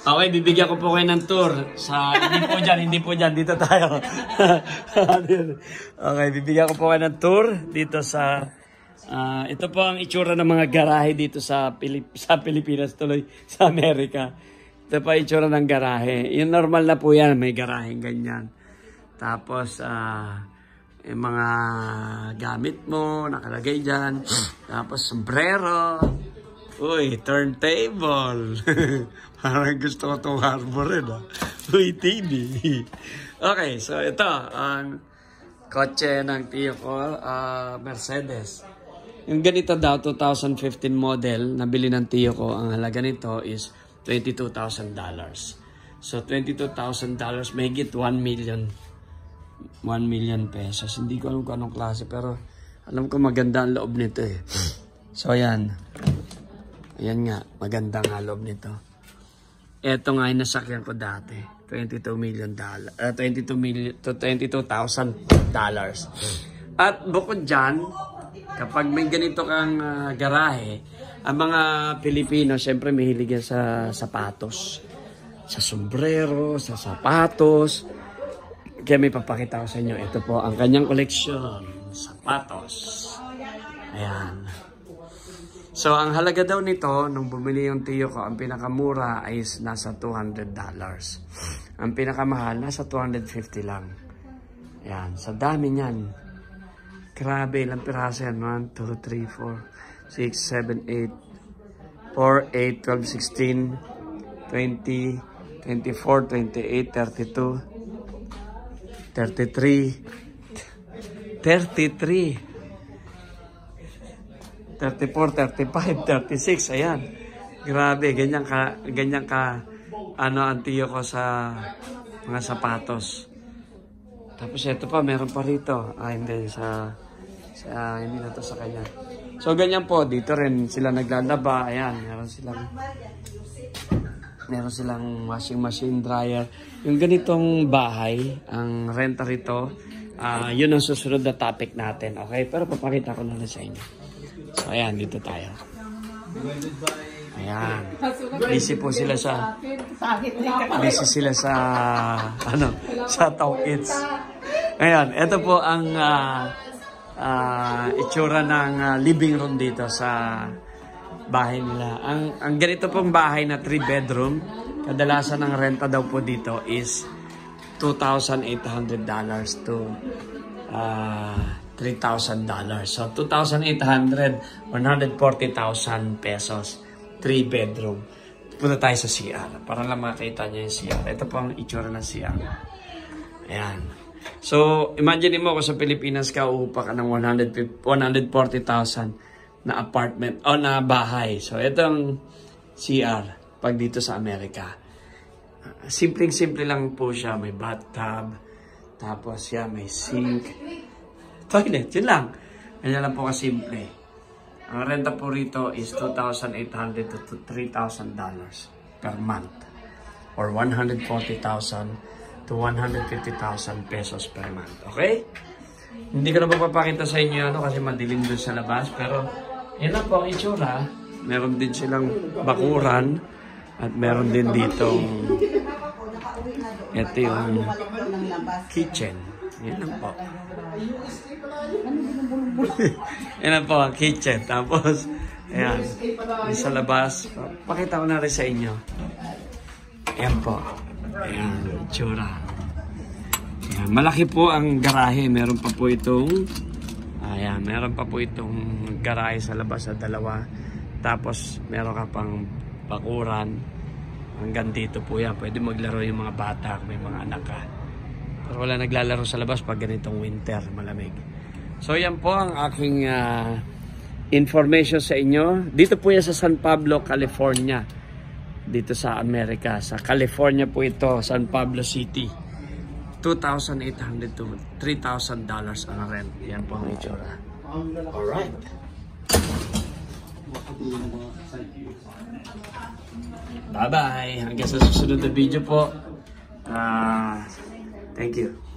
Okay, bibigyan ko po kayo ng tour. Hindi po dyan. Dito tayo. Okay, bibigyan ko po kayo ng tour dito sa... ito po ang itsura ng mga garahe dito sa Pilipinas, tuloy sa Amerika. Ito po ang itsura ng garahe. Yung normal na po yan, may garahe ganyan. Tapos, yung mga gamit mo, nakalagay dyan. Tapos, sombrero. Uy, turntable. Parang gusto ko itong harborin, ha? Uy, TV. Okay, so ito, ang kotse ng tiyo ko, Mercedes. Yung ganito daw, 2015 model, nabili ng tiyo ko, ang halaga nito is $22,000. So, $22,000, may higit 1 million pesos. Hindi ko alam kung anong klase, pero alam ko maganda ang loob nito eh. So, ayan. Ayan nga, maganda nga loob nito. Ito nga yung nasakyan ko dati. $22,000. At bukod dyan, kapag may ganito kang garahe, ang mga Pilipino, syempre mahilig yan sa sapatos. Sa sombrero, sa sapatos. Kaya may papakita ko sa inyo. Ito po ang kanyang koleksyon. Sapatos. Ayan. So, ang halaga daw nito, nung bumili yung tiyo ko, ang pinakamura ay nasa $200. Ang pinakamahal, nasa $250 lang. Ayan. Sa dami niyan. Grabe, ilang piraso yan. 1, 2, 3, 4, 6, 7, 8, 4, 8, 12, 16, 20, 24, 28, 32, 33, 34, 35, 36, ayan. Grabe, ganyan ka, ang tiyo ko sa mga sapatos. Tapos ito pa, meron pa rito. Hindi, hindi na to sa kanya. So, ganyan po, dito rin sila naglalaba, ayan, meron silang washing machine, dryer. Yung ganitong bahay, ang renta rito, yun ang susunod na topic natin, okay? Pero papakita ko na rin sa inyo. So, ayan, dito tayo. Ayan. Busy sila sa sa Towkits. Ayan, ito po ang itsura ng living room dito sa bahay nila. Ang ganito pong bahay na 3 bedroom, kadalasan ng renta daw po dito is $2,800 to $3,000. So, 2,800, 140,000 pesos. 3 bedroom. Punta tayo sa CR para lang makita niyo yung CR. Ito po ang itsura ng CR. Ayan. So, imagine mo kung sa Pilipinas ka, uupa ka ng 140,000 na apartment o na bahay. So, ito ang CR pag dito sa Amerika. Simpleng-simple lang po siya. May bathtub. Tapos yan, may sink. Toilet, yun lang. Ganyan lang po kasimple. Ang renta po rito is $2,800 to $3,000 per month. Or 140,000 to 150,000 pesos per month. Okay? Hindi ko na mapapakita sa inyo kasi madilim doon sa labas. Pero yan lang po ang itsura. Meron din silang bakuran. At meron din ditong ito yung kitchen. Yan lang po. Yan lang po ang kitchen. Tapos, ayan. Sa labas. Pakita ko na rin sa inyo. Ayan po. Ayan. Itsura. Ayan. Malaki po ang garahe. Meron pa po itong ayan. Meron pa po itong garahe sa labas sa dalawa. Tapos, meron ka pang bakuran. Hanggang dito po yan. Pwede maglaro yung mga bata. May mga anak ka. Pero wala naglalaro sa labas pag ganitong winter, malamig. So yan po ang aking information sa inyo. Dito po yan sa San Pablo, California. Dito sa Amerika. Sa California po ito, San Pablo City. $2,800 to $3,000 ang rent. Yan po ang itsura. Alright. Bye-bye. Hanggang sa susunod na video po. Thank you.